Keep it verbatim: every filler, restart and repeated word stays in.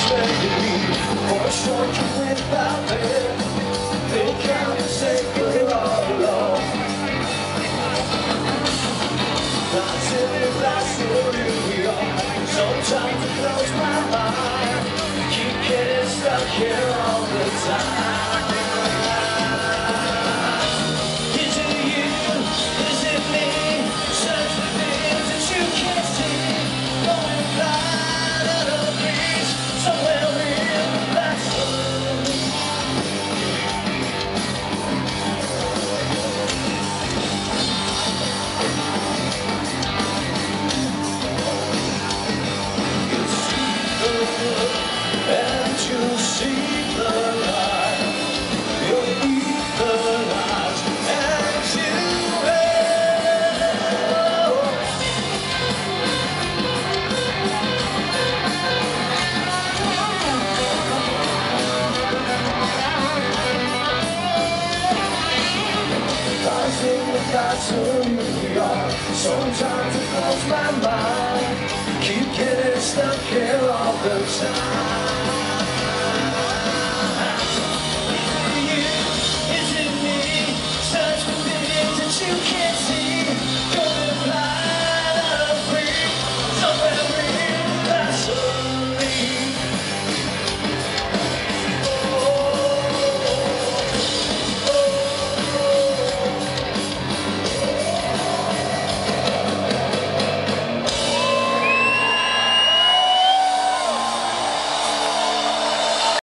Sometimes it blows my mind. Keep getting stuck here all the time. Is it you? Is it me? Search for things that you can't see. Going blind out of the breeze. Somewhere in the backstory. And you see the light, you'll eat the light, and you will. I think that that's who we are. Sometimes it blows my mind. Keep getting stuck here all the time.